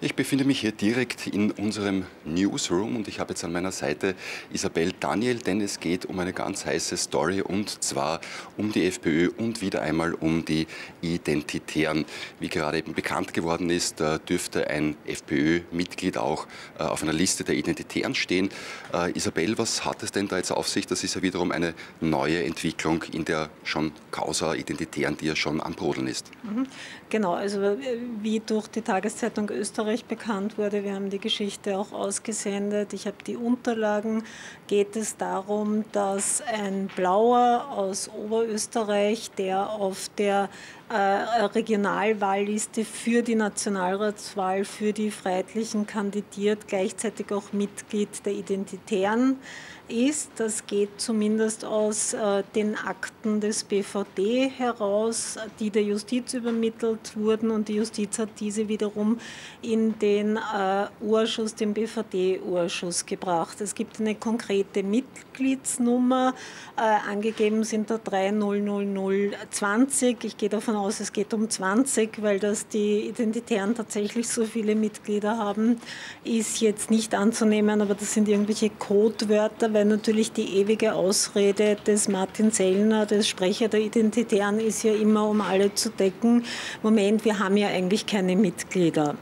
Ich befinde mich hier direkt in unserem Newsroom und ich habe jetzt an meiner Seite Isabel Daniel, denn es geht um eine ganz heiße Story und zwar um die FPÖ und wieder einmal um die Identitären. Wie gerade eben bekannt geworden ist, dürfte ein FPÖ-Mitglied auch auf einer Liste der Identitären stehen. Isabel, was hat es denn da jetzt auf sich? Das ist ja wiederum eine neue Entwicklung in der schon Causa Identitären, die ja schon am Brodeln ist. Genau, also wie durch die Tageszeitung Österreich bekannt wurde, wir haben die Geschichte auch ausgesendet, ich habe die Unterlagen, geht es darum, dass ein Blauer aus Oberösterreich, der auf der Regionalwahlliste für die Nationalratswahl für die Freiheitlichen kandidiert, gleichzeitig auch Mitglied der Identitären ist. Das geht zumindest aus den Akten des BVD heraus, die der Justiz übermittelt wurden, und die Justiz hat diese wiederum in den Urschuss, den BVD-Urschuss gebracht. Es gibt eine konkrete Mitgliedsnummer, angegeben sind da 300020. Ich gehe davon aus, es geht um 20, weil das die Identitären tatsächlich so viele Mitglieder haben, ist jetzt nicht anzunehmen, aber das sind irgendwelche Codewörter, weil natürlich die ewige Ausrede des Martin Sellner, des Sprecher der Identitären, ist ja immer, um alle zu decken: Moment, wir haben ja eigentlich keine Mitglieder.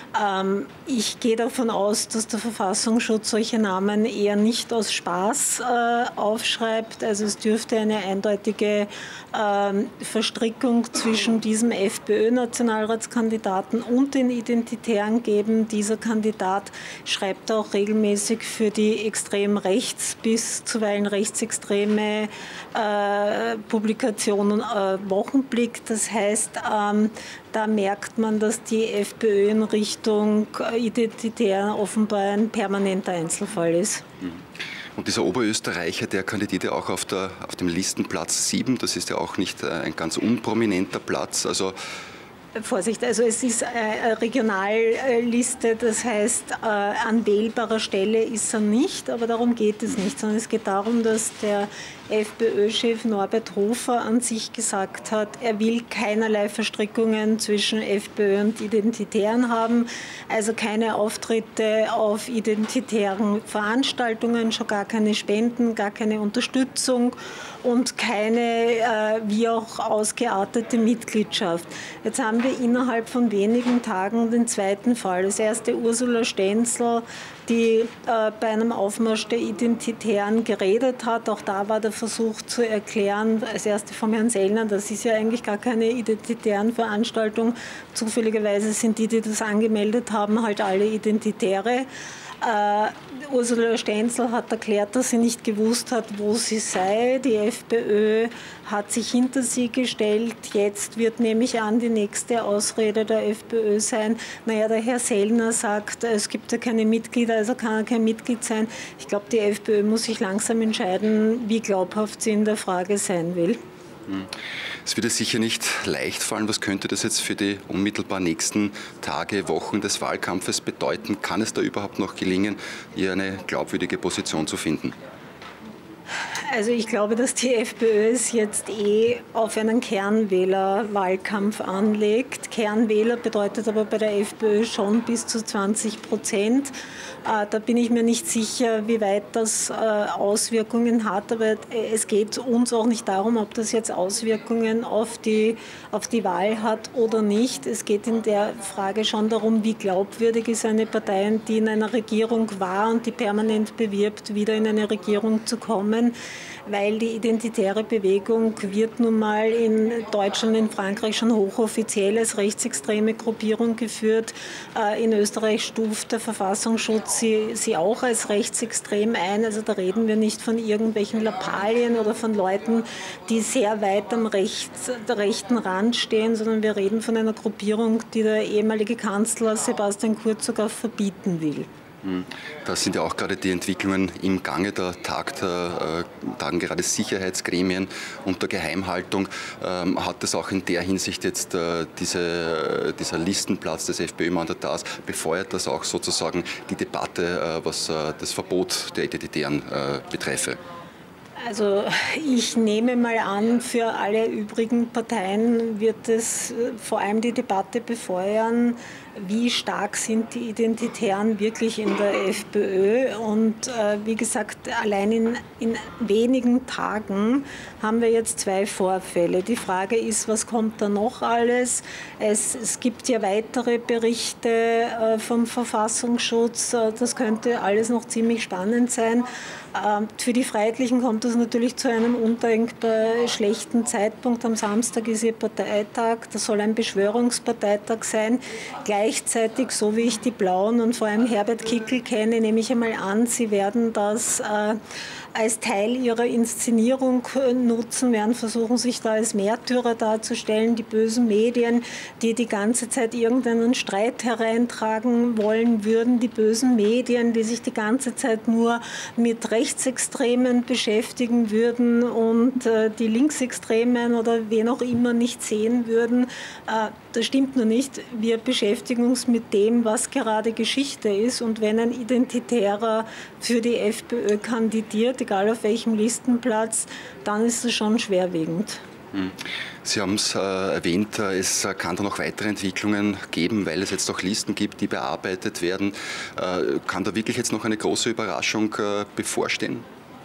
Ich gehe davon aus, dass der Verfassungsschutz solche Namen eher nicht aus Spaß aufschreibt. Also es dürfte eine eindeutige Verstrickung zwischen diesem FPÖ-Nationalratskandidaten und den Identitären geben. Dieser Kandidat schreibt auch regelmäßig für die extrem rechts bis zuweilen rechtsextreme Publikationen Wochenblick. Das heißt, da merkt man, dass die FPÖ in Richtung Identitär offenbar ein permanenter Einzelfall ist. Und dieser Oberösterreicher, der kandidiert ja auch auf dem Listenplatz 7. Das ist ja auch nicht ein ganz unprominenter Platz. Also Vorsicht, also es ist eine Regionalliste, das heißt, an wählbarer Stelle ist er nicht, aber darum geht es nicht, sondern es geht darum, dass der FPÖ-Chef Norbert Hofer an sich gesagt hat, er will keinerlei Verstrickungen zwischen FPÖ und Identitären haben, also keine Auftritte auf identitären Veranstaltungen, schon gar keine Spenden, gar keine Unterstützung und keine wie auch ausgeartete Mitgliedschaft. Jetzt haben wir innerhalb von wenigen Tagen den zweiten Fall. Das erste Ursula Stenzel, die bei einem Aufmarsch der Identitären geredet hat. Auch da war der Versuch zu erklären, als erste vom Herrn Sellner, das ist ja eigentlich gar keine identitären Veranstaltung. Zufälligerweise sind die das angemeldet haben, halt alle Identitäre. Ursula Stenzel hat erklärt, dass sie nicht gewusst hat, wo sie sei. Die FPÖ hat sich hinter sie gestellt. Jetzt wird, nehme ich an, die nächste Ausrede der FPÖ sein: Naja, der Herr Sellner sagt, es gibt ja keine Mitglieder, also kann er kein Mitglied sein. Ich glaube, die FPÖ muss sich langsam entscheiden, wie glaubhaft sie in der Frage sein will. Es wird sicher nicht leicht fallen. Was könnte das jetzt für die unmittelbar nächsten Tage, Wochen des Wahlkampfes bedeuten? Kann es da überhaupt noch gelingen, hier eine glaubwürdige Position zu finden? Also ich glaube, dass die FPÖ es jetzt auf einen Kernwählerwahlkampf anlegt. Kernwähler bedeutet aber bei der FPÖ schon bis zu 20%. Da bin ich mir nicht sicher, wie weit das Auswirkungen hat. Aber es geht uns auch nicht darum, ob das jetzt Auswirkungen auf die Wahl hat oder nicht. Es geht in der Frage schon darum, wie glaubwürdig ist eine Partei, die in einer Regierung war und die permanent bewirbt, wieder in eine Regierung zu kommen. Weil die identitäre Bewegung wird nun mal in Deutschland, in Frankreich schon hochoffiziell als rechtsextreme Gruppierung geführt. In Österreich stuft der Verfassungsschutz sie auch als rechtsextrem ein. Also da reden wir nicht von irgendwelchen Lappalien oder von Leuten, die sehr weit am rechten Rand stehen, sondern wir reden von einer Gruppierung, die der ehemalige Kanzler Sebastian Kurz sogar verbieten will. Da sind ja auch gerade die Entwicklungen im Gange. Da tagen gerade Sicherheitsgremien unter Geheimhaltung. Hat es auch in der Hinsicht jetzt dieser Listenplatz des FPÖ-Mandatars, befeuert das auch sozusagen die Debatte, was das Verbot der Identitären betreffe? Also ich nehme mal an, für alle übrigen Parteien wird es vor allem die Debatte befeuern, wie stark sind die Identitären wirklich in der FPÖ. Und wie gesagt, allein in wenigen Tagen haben wir jetzt 2 Vorfälle. Die Frage ist, was kommt da noch alles? Es gibt ja weitere Berichte vom Verfassungsschutz. Das könnte alles noch ziemlich spannend sein. Für die Freiheitlichen kommt es natürlich zu einem undenkbar schlechten Zeitpunkt. Am Samstag ist ihr Parteitag. Das soll ein Beschwörungsparteitag sein. Gleichzeitig, so wie ich die Blauen und vor allem Herbert Kickl kenne, nehme ich einmal an, sie werden das als Teil ihrer Inszenierung nutzen, werden versuchen, sich da als Märtyrer darzustellen. Die bösen Medien, die die ganze Zeit irgendeinen Streit hereintragen wollen würden. Die bösen Medien, die sich die ganze Zeit nur mit Rechtsextremen beschäftigen würden und die Linksextremen oder wen auch immer nicht sehen würden. Das stimmt nur nicht. Wir beschäftigen uns mit dem, was gerade Geschichte ist. Und wenn ein Identitärer für die FPÖ kandidiert, egal auf welchem Listenplatz, dann ist es schon schwerwiegend. Sie haben es erwähnt, es kann da noch weitere Entwicklungen geben, weil es jetzt auch Listen gibt, die bearbeitet werden. Kann da wirklich jetzt noch eine große Überraschung bevorstehen?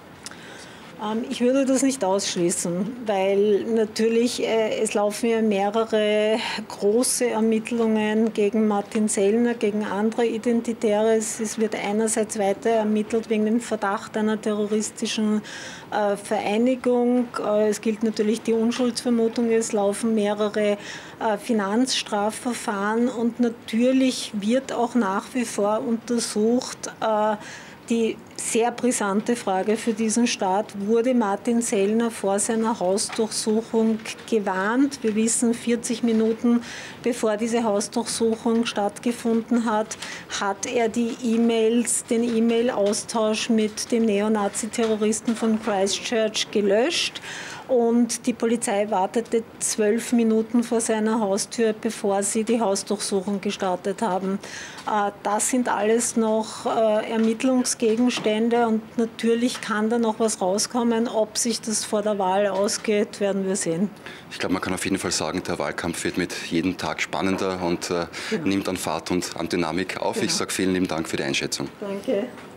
Ich würde das nicht ausschließen, weil natürlich es laufen ja mehrere große Ermittlungen gegen Martin Sellner, gegen andere Identitäre. Es wird einerseits weiter ermittelt wegen dem Verdacht einer terroristischen Vereinigung. Es gilt natürlich die Unschuldsvermutung. Es laufen mehrere Finanzstrafverfahren und natürlich wird auch nach wie vor untersucht, die sehr brisante Frage für diesen Staat: Wurde Martin Sellner vor seiner Hausdurchsuchung gewarnt? Wir wissen, 40 Minuten bevor diese Hausdurchsuchung stattgefunden hat, hat er den E-Mail-Austausch mit dem Neonazi-Terroristen von Christchurch gelöscht. Und die Polizei wartete 12 Minuten vor seiner Haustür, bevor sie die Hausdurchsuchung gestartet haben. Das sind alles noch Ermittlungsgegenstände und natürlich kann da noch was rauskommen. Ob sich das vor der Wahl ausgeht, werden wir sehen. Ich glaube, man kann auf jeden Fall sagen, der Wahlkampf wird mit jedem Tag spannender und nimmt an Fahrt und an Dynamik auf. Ich sage vielen lieben Dank für die Einschätzung. Danke.